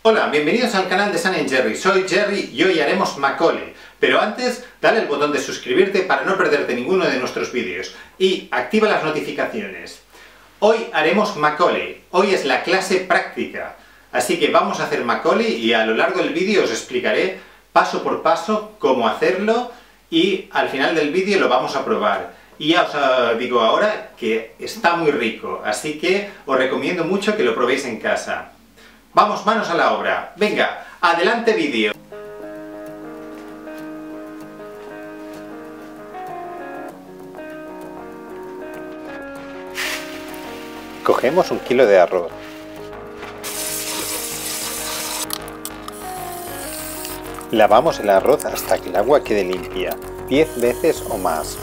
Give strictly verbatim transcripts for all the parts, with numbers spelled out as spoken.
Hola, bienvenidos al canal de Sun and Jerry. Soy Jerry y hoy haremos Macaulay. Pero antes, dale el botón de suscribirte para no perderte ninguno de nuestros vídeos y activa las notificaciones. Hoy haremos Macaulay. Hoy es la clase práctica. Así que vamos a hacer Macaulay y a lo largo del vídeo os explicaré paso por paso cómo hacerlo y al final del vídeo lo vamos a probar. Y ya os uh, digo ahora que está muy rico, así que os recomiendo mucho que lo probéis en casa. Vamos, manos a la obra. Venga, adelante vídeo. Cogemos un kilo de arroz. Lavamos el arroz hasta que el agua quede limpia, diez veces o más.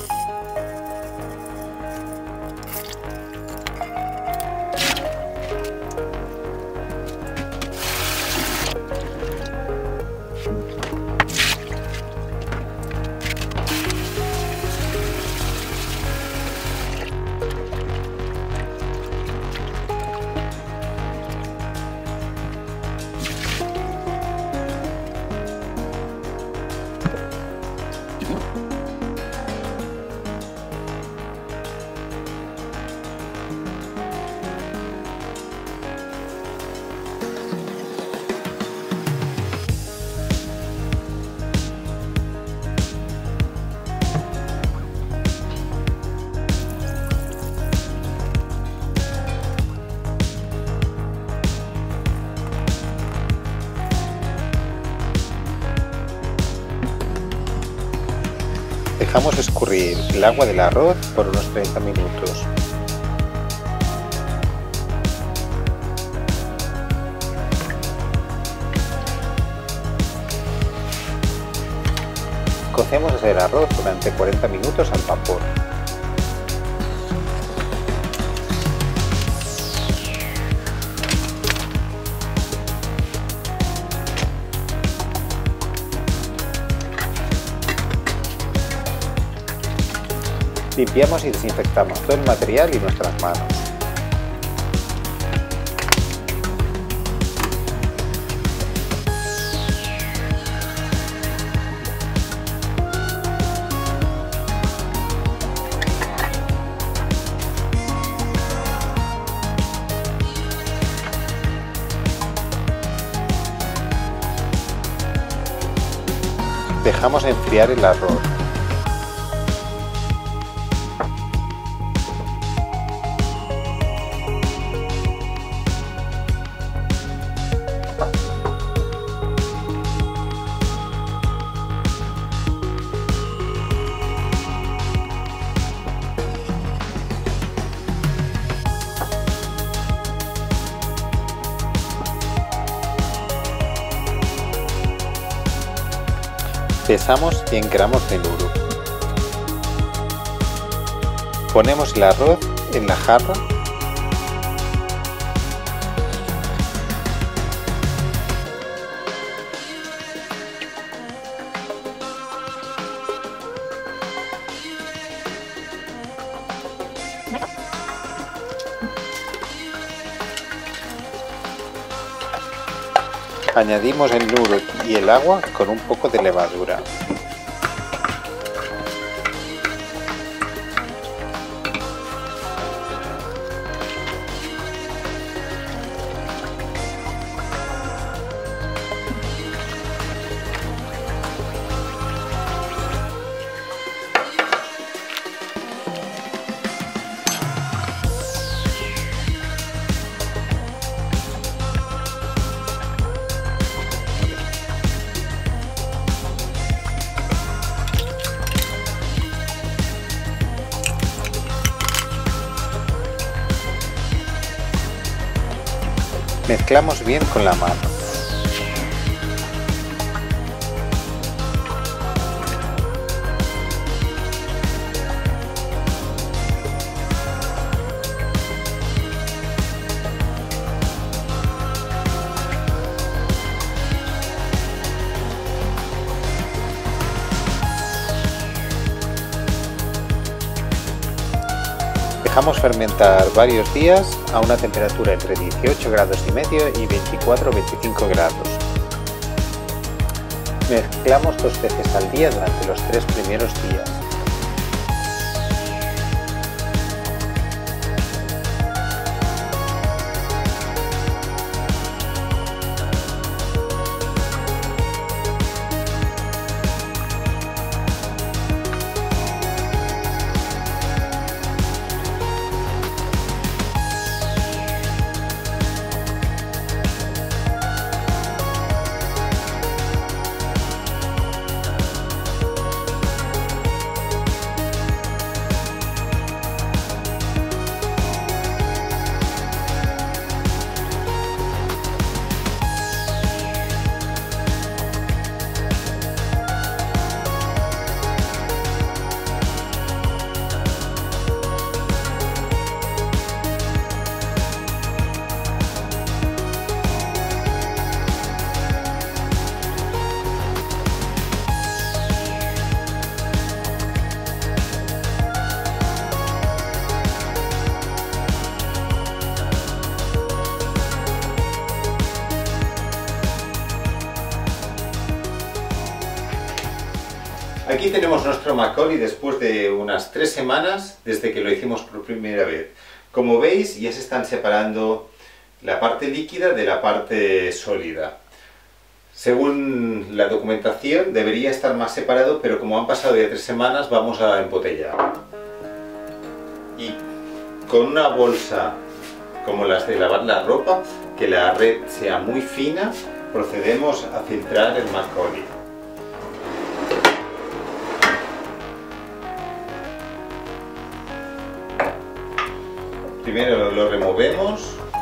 Dejamos escurrir el agua del arroz por unos treinta minutos. Cocemos el arroz durante cuarenta minutos al vapor. Limpiamos y desinfectamos todo el material y nuestras manos. Dejamos enfriar el arroz. Pesamos cien gramos de luro. Ponemos el arroz en la jarra. Añadimos el luro y el agua con un poco de levadura. Mezclamos bien con la mano. dejamos fermentar varios días a una temperatura entre dieciocho grados y medio y veinticuatro a veinticinco grados. Mezclamos dos veces al día durante los tres primeros días. Aquí tenemos nuestro Macaulay después de unas tres semanas desde que lo hicimos por primera vez. Como veis, ya se están separando la parte líquida de la parte sólida. Según la documentación debería estar más separado, pero como han pasado ya tres semanas vamos a embotellar. Y con una bolsa como las de lavar la ropa, que la red sea muy fina, procedemos a filtrar el Macaulay. Primero lo removemos.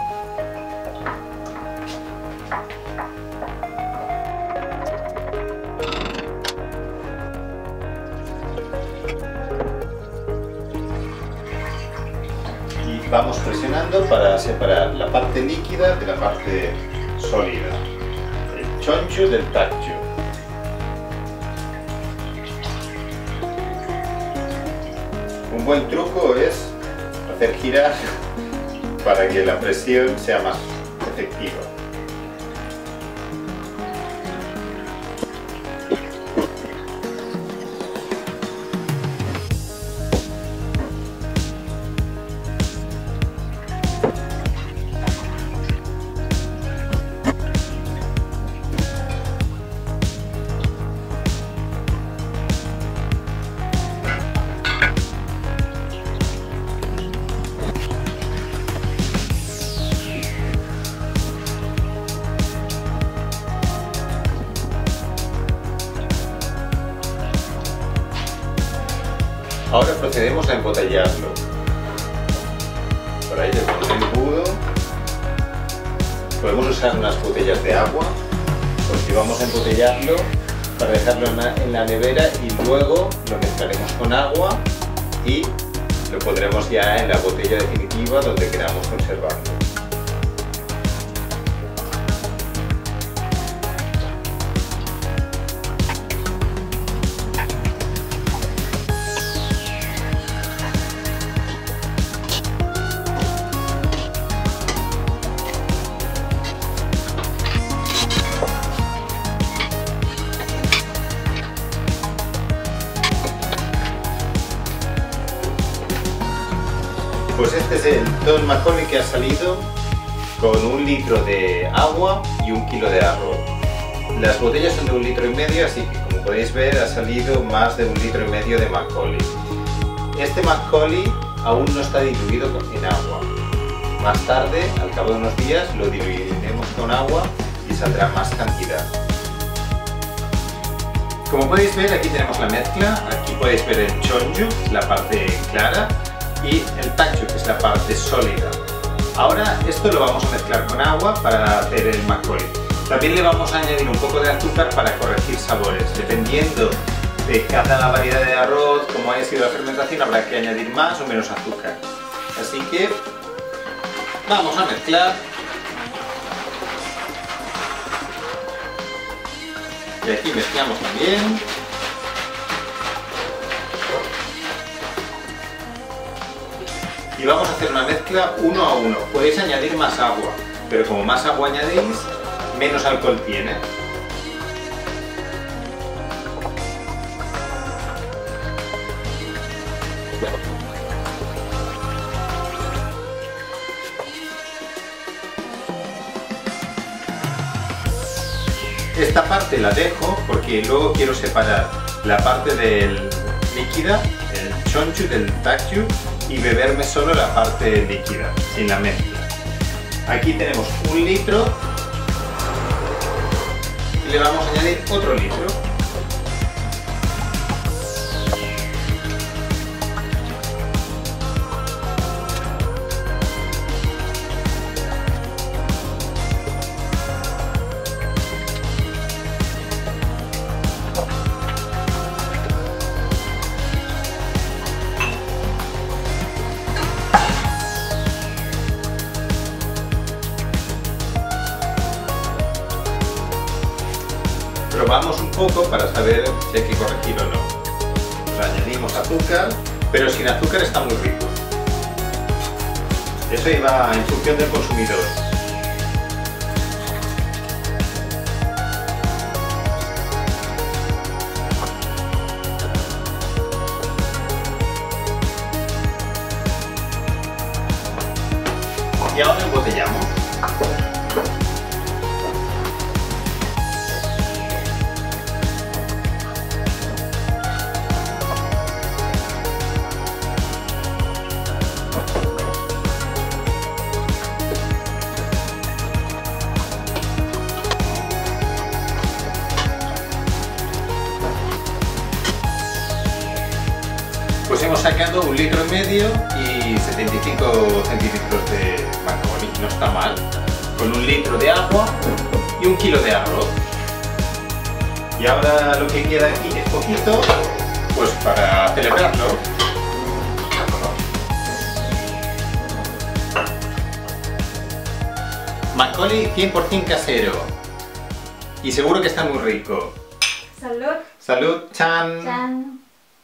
Y vamos presionando para separar la parte líquida de la parte sólida. El choncho del taccho. Un buen truco es hacer girar para que la presión sea más efectiva. Ahora procedemos a embotellarlo. Para ello, con un embudo, podemos usar unas botellas de agua, porque vamos a embotellarlo para dejarlo en la, en la nevera y luego lo mezclaremos con agua y lo pondremos ya en la botella definitiva donde queramos conservarlo. Pues este es el Don Macaulay que ha salido con un litro de agua y un kilo de arroz. Las botellas son de un litro y medio, así que como podéis ver ha salido más de un litro y medio de Macaulay. Este Macaulay aún no está diluido en agua. Más tarde, al cabo de unos días, lo diluiremos con agua y saldrá más cantidad. Como podéis ver, aquí tenemos la mezcla. Aquí podéis ver el chonju, la parte clara, y el taccho, que es la parte sólida. Ahora esto lo vamos a mezclar con agua para hacer el Macaulay. También le vamos a añadir un poco de azúcar para corregir sabores. Dependiendo de cada variedad de arroz, como haya sido la fermentación, habrá que añadir más o menos azúcar. Así que vamos a mezclar. Y aquí mezclamos también. y vamos a hacer una mezcla uno a uno. Podéis añadir más agua, pero como más agua añadéis, menos alcohol tiene. Esta parte la dejo porque luego quiero separar la parte del líquida, el chonchu del takju, y beberme solo la parte líquida, sin la mezcla. Aquí tenemos un litro y le vamos a añadir otro litro. Probamos un poco para saber si hay que corregir o no. Pues añadimos azúcar, pero sin azúcar está muy rico. Eso iba en función del consumidor. Y ahora embotellamos. Pues hemos sacado un litro y medio y setenta y cinco centímetros de macaroni, no está mal, con un litro de agua y un kilo de arroz. Y ahora lo que queda aquí es poquito, pues para celebrarlo. Macaulay cien por cien casero y seguro que está muy rico. Salud. Salud, chan. Chan.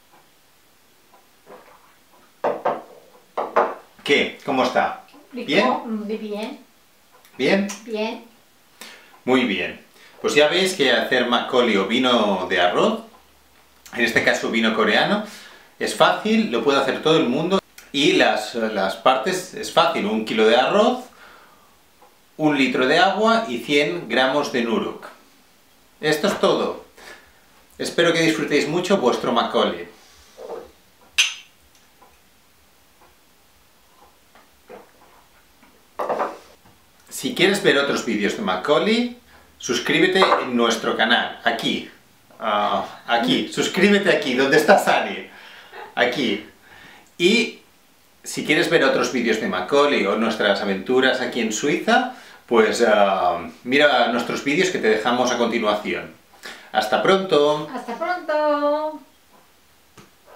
¿Qué? ¿Cómo está? Rico. ¿Bien? Muy bien. ¿Bien? Bien. Muy bien. Pues ya veis que hacer macaulay o vino de arroz, en este caso vino coreano, es fácil, lo puede hacer todo el mundo. Y las, las partes es fácil, un kilo de arroz, un litro de agua y cien gramos de nuruk. Esto es todo. Espero que disfrutéis mucho vuestro macaulay. Si quieres ver otros vídeos de macaulay, suscríbete en nuestro canal, aquí, uh, aquí, suscríbete aquí, donde está Sani, aquí. Y si quieres ver otros vídeos de macaulay o nuestras aventuras aquí en Suiza, pues uh, mira nuestros vídeos que te dejamos a continuación. ¡Hasta pronto! Hasta pronto.